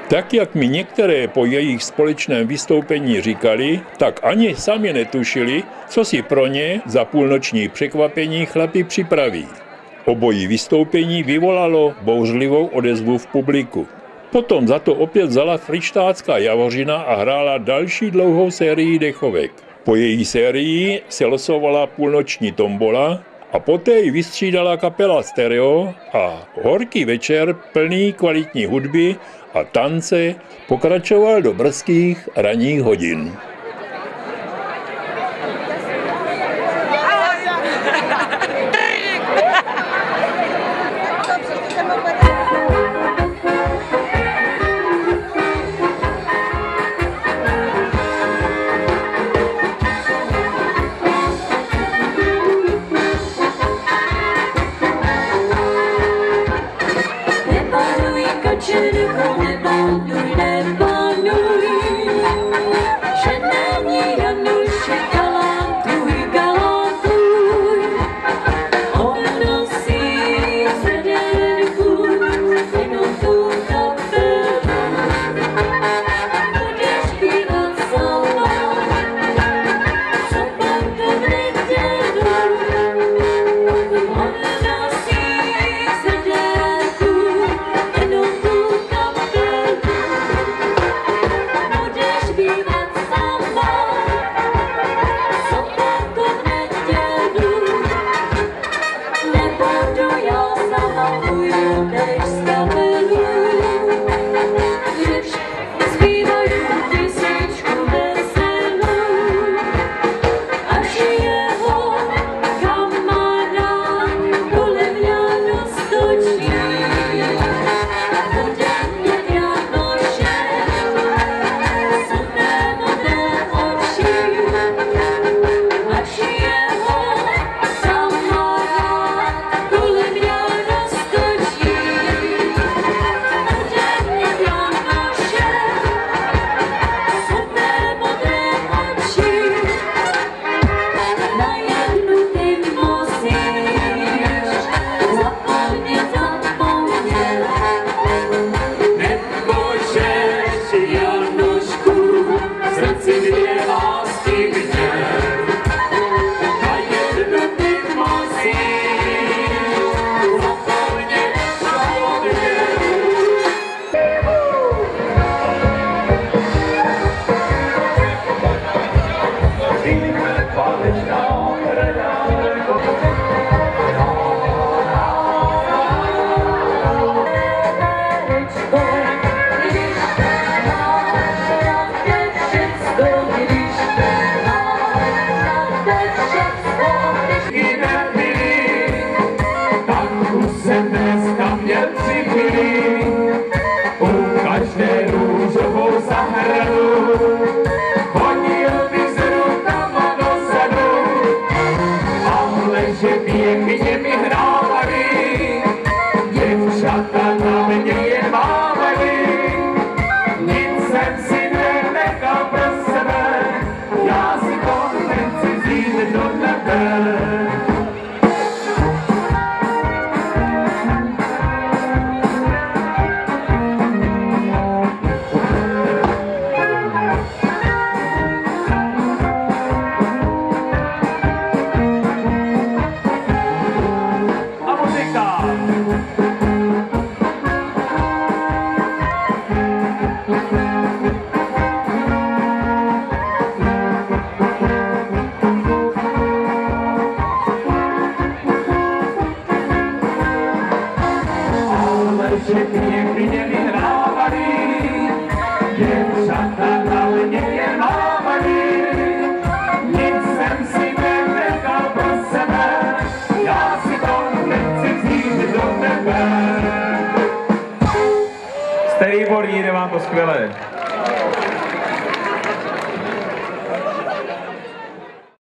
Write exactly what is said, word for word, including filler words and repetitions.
Tak, jak mi některé po jejich společném vystoupení říkali, tak ani sami netušili, co si pro ně za půlnoční překvapení chlapi připraví. Obojí vystoupení vyvolalo bouřlivou odezvu v publiku. Potom za to opět vzala Fryštácká Javořina a hrála další dlouhou sérii dechovek. Po její sérii se losovala půlnoční tombola a poté ji vystřídala kapela Stereo a horký večer plný kvalitní hudby a tance pokračoval do brzkých ranních hodin. Výborný, jde vám to skvěle.